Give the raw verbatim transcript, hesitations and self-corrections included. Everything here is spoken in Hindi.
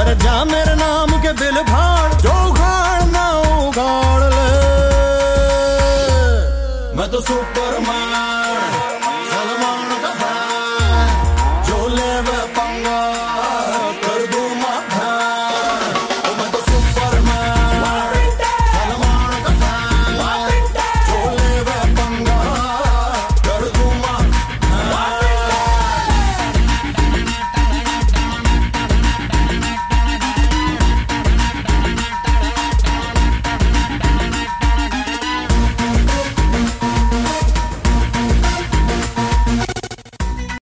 अरे जा मेरे नाम के बिल फाड़, जो उखाड़ ना उखाड़ ले। मैं तो सुपर